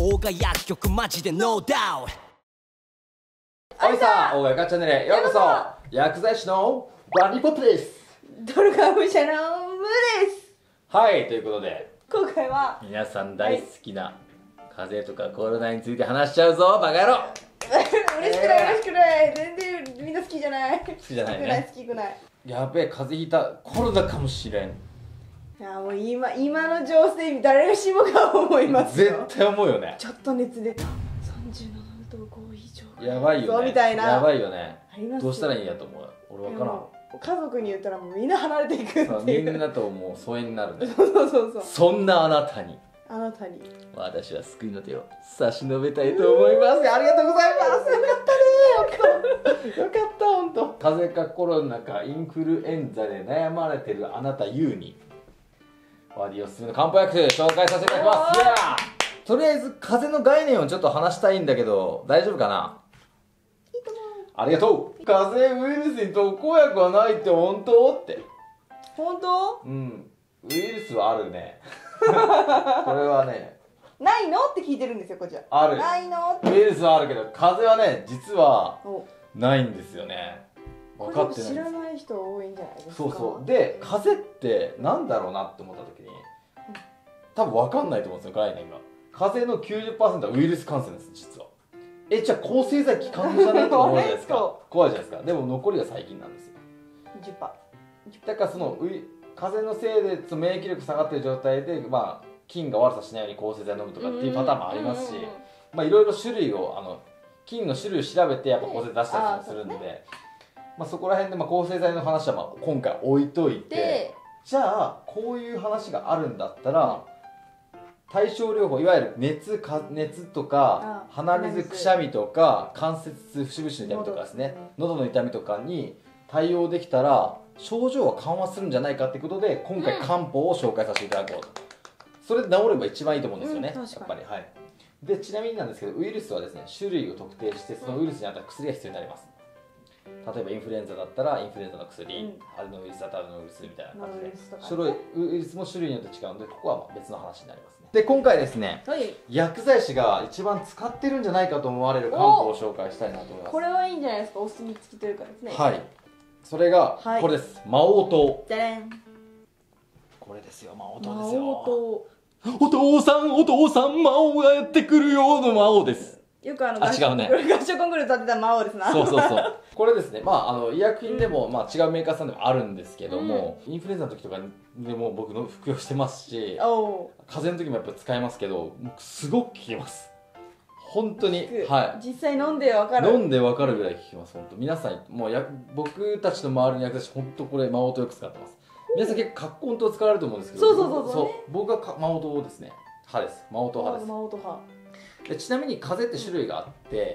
大賀薬局マジでノーダウト。 はいさあ、大賀薬チャンネルへようこそ。薬剤師のバディポップです。 ドルカムシャのムです。 はい、ということで今回は皆さん大好きな風邪とかコロナについて話しちゃうぞ、バカ野郎。 嬉しくない嬉しくない、全然みんな好きじゃない、好きじゃないね、 好きくない。 やべえ、風邪ひいた、コロナかもしれん。 いやもう今の情勢誰しもが思いますよ。 絶対思うよね。 ちょっと熱出た、37度5以上やばいよね、 みたいな、 やばいよね。 あります。 どうしたらいいんやと思う。俺わからん。 家族に言ったらもうみんな離れていくっていう。 みんなともう疎遠になるね。 そうそんなあなたに私は救いの手を差し伸べたいと思います。ありがとうございます。よかったね、よかった本当。風邪かコロナかインフルエンザで悩まれてるあなたユーにワディおすすめの漢方薬紹介させていただきます。いやとりあえず風邪の概念をちょっと話したいんだけど大丈夫かな。 いいと思う。 ありがとう。風邪ウイルスに特効薬はないって本当って。 本当？ うん、ウイルスはあるね。これはね、 ないのって聞いてるんですよ、こっちは。 ある。 ないのって。 ウイルスはあるけど風邪はね実はないんですよね。分かってないんです。 知らない人多いんじゃないですか。 そうそう。で風邪ってなんだろうなって思った時に多分分かんないと思うんですよ、概念が。風邪の 90% はウイルス感染です、実は。じゃあ抗生剤効かんのじゃないと思うじゃないですか。怖いじゃないですか。でも残りが細菌なんですよ。 10%。 だからその風邪のせいでその免疫力下がってる状態で、まあ、菌が悪さしないように抗生剤飲むとかっていうパターンもありますし、まあいろいろ種類を菌の種類を調べてやっぱ抗生剤出したりするんで、まあそこら辺でまあ抗生剤の話はまあ今回置いといて、じゃあこういう話があるんだったら対症療法、いわゆる熱とか鼻水、くしゃみとか関節痛、節々の痛みとかですね、喉の痛みとかに対応できたら症状は緩和するんじゃないかってことで今回漢方を紹介させていただこうと。それで治れば一番いいと思うんですよね、やっぱり。はい。でちなみになんですけど、ウイルスはですね種類を特定してそのウイルスに合った薬が必要になります。例えばインフルエンザだったらインフルエンザの薬、アデノウイルスだったらアデノウイルスみたいな感じで、ウイルスも種類によって違うのでここはまあ別の話になりますね。で今回ですね、薬剤師が一番使ってるんじゃないかと思われる漢方を紹介したいなと思います。 これはいいんじゃないですか、お墨付きというかですね。 はい、それがこれです。魔王糖。 じゃれん。 これですよ、魔王糖ですよ。 お父さん魔王がやってくるよの魔王です。 よく違うね、 合唱コンクール歌ってた魔王ですな。 そうこれですね、まあ医薬品でも、まあ違うメーカーさんでもあるんですけども、インフルエンザの時とかでも僕の服用してますし、風邪の時もやっぱ使えますけど、すごく効きます。本当に。はい。 実際飲んで分かる。 飲んで分かるぐらい効きます。本当。皆さんもう僕たちの周りの薬剤師本当これ魔王糖よく使ってます。皆さん結構葛根糖使われると思うんですけど、そう僕は魔王糖ですね。派です。魔王糖派です。 魔王糖派。 でちなみに風邪って種類があって、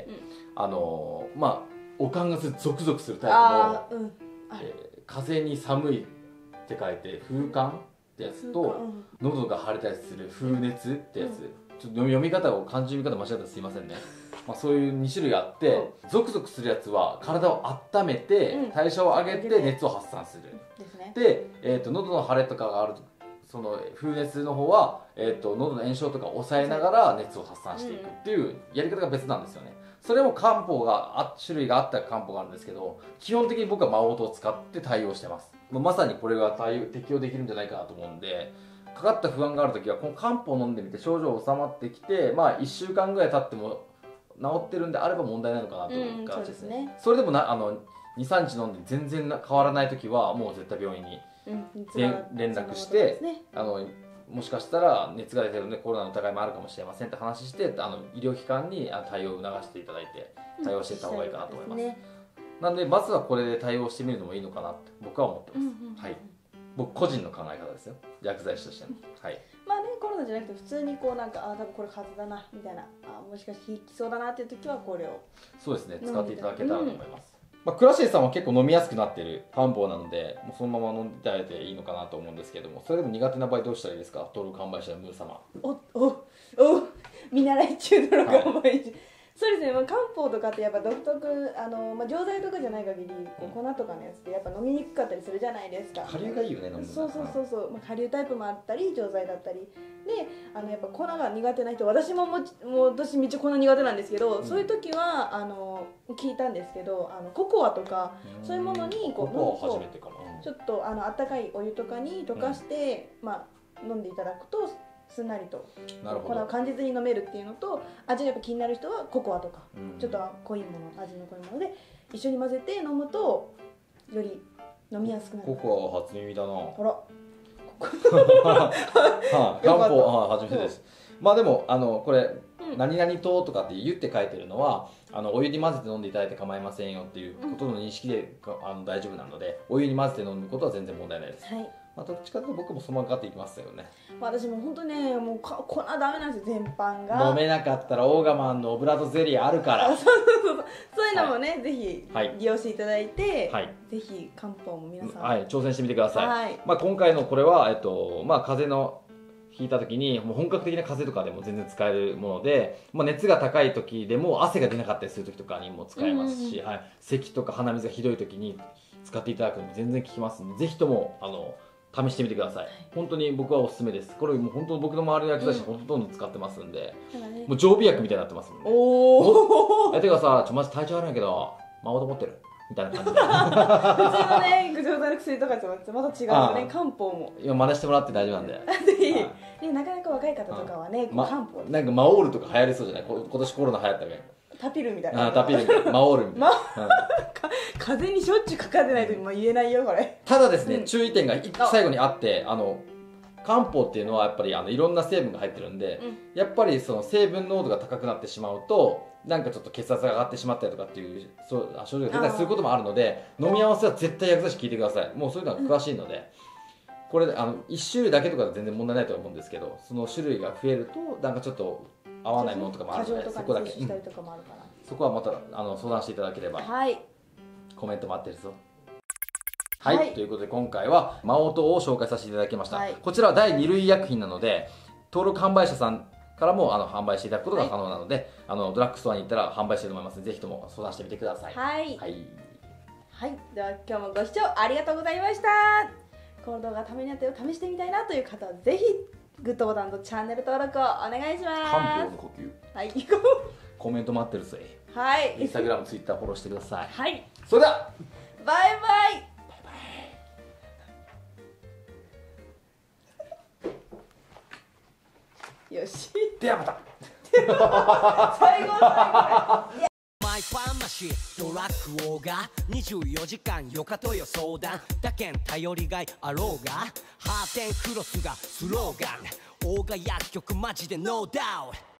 まあ悪寒がゾクゾクするタイプの、風に寒いって書いて風寒ってやつと、喉が腫れたりする風熱ってやつ、ちょっと読み方を漢字読み方間違ったらすいませんね。まあそういう2種類があって、ゾクゾクするやつは体を温めて代謝を上げて熱を発散する。で、喉の腫れとかがあるとその風熱の方は、喉の炎症とかを抑えながら熱を発散していくっていうやり方が別なんですよね。それも漢方が種類があった漢方があるんですけど、基本的に僕は魔王糖を使って対応してます。まさにこれが適用できるんじゃないかなと思うんで、かかった不安がある時はこの漢方を飲んでみて症状収まってきて、まあ1週間ぐらい経っても治ってるんであれば問題ないのかなという感じですね。それでも23日飲んで全然変わらない時はもう絶対病院に連絡して、もしかしたら熱が出てるのでコロナの疑いもあるかもしれませんって話して、医療機関に対応を促していただいて対応していった方がいいかなと思います。なのでまずはこれで対応してみるのもいいのかなって僕は思ってます。はい、僕個人の考え方ですよ、薬剤師としての。はい。 まあね、コロナじゃなくて普通にこうなんか多分これ風邪だなみたいな、もしかして引きそうだなっていう時はこれをそうですね、使っていただけたらと思います。クラシエさんは結構飲みやすくなっている漢方なので、もうそのまま飲んでいただいていいのかなと思うんですけども、それでも苦手な場合どうしたらいいですか、ドル完売者のムー様。 見習い中ドル完売中、 そうですね、まあ、漢方とかってやっぱ独特まあ、錠剤とかじゃない限りこう粉とかのやつってやっぱ飲みにくかったりするじゃないですか。 顆粒がいいよね、飲むの。 そう、まあ、顆粒タイプもあったり錠剤だったりで、やっぱ粉が苦手な人、私も私めっちゃ粉苦手なんですけど、そういう時は聞いたんですけどココアとかそういうものにこうココア初めてかな。 ちょっとあったかいお湯とかに溶かして、まあ、飲んでいただくとすんなりと粉を感じずに飲めるっていうのと、味がやっぱ気になる人はココアとか、ちょっと濃いもの、味の濃いもので一緒に混ぜて飲むとより飲みやすくなる。 ココアは初耳だな。 ほら漢方初めてです。まあでもこれ何々糖とかって言って書いてるのはお湯に混ぜて飲んでいただいて構いませんよっていうことの認識で大丈夫なので、お湯に混ぜて飲むことは全然問題ないです。はい。まあどっちかというと僕もそのままかっていきますよね。 私も本当ね、もう粉ダメなんですよ、全般が。 飲めなかったらオーガマンのオブラートゼリーあるから。 そういうのもね、ぜひ利用していただいて、ぜひ漢方も皆さん挑戦してみてください。まあ今回のこれはまあ風邪の引いた時にもう本格的な風邪とかでも全然使えるもので、まあ、熱が高い時でも汗が出なかったりする時とかにも使えますし、咳とか鼻水がひどい時に使っていただくのも全然効きますので、ぜひとも試してみてください。本当に僕はおすすめです。これもう本当僕の周りの薬剤師ほとんど使ってますんで、もう常備薬みたいになってますんで。おてかさ、マジ体調悪いんやけど魔王と思ってるみたいな感じで普通のね、具状態の薬とかとまた違うよね、漢方も今真似してもらって大丈夫なんでなかなか若い方とかはね、漢方なんかマオールとか流行りそうじゃない？今年コロナ流行ったね。 タピルみたいな。 タピルみたいな、マオールみたいな。 風邪にしょっちゅうかかってないと言えないよこれ。 ただですね、注意点が最後にあって、漢方っていうのはやっぱりいろんな成分が入ってるんで、やっぱりその成分濃度が高くなってしまうとなんかちょっと血圧が上がってしまったりとかっていう症状が出たりすることもあるので、飲み合わせは絶対薬剤師聞いてください。もうそういうのは詳しいので、これ1種類だけとかで全然問題ないと思うんですけど、その種類が増えるとなんかちょっと合わないものとかもあるので、そこだけそこはまた相談していただければ。コメント待ってるぞ。はい、ということで今回は魔王糖を紹介させていただきました。こちらは第2類医薬品なので、登録販売者さんからも販売していただくことが可能なので、ドラッグストアに行ったら販売していると思いますので、ぜひとも相談してみてください。はい、 では今日もご視聴ありがとうございました。この動画ためになったよ、試してみたいなという方はぜひグッドボタンとチャンネル登録をお願いします。 漢方の呼吸。 はい。 コメント待ってるぜ。 はい。 インスタグラム、ツイッターフォローしてください。 はい。 それではバイバイ。よし。 ではまた。 最後。 マイファーマシードラッグ王が24時間よかとよ相談だけん頼りがいあろうがハーテンクロスがスローガン王が薬局マジでノーダウト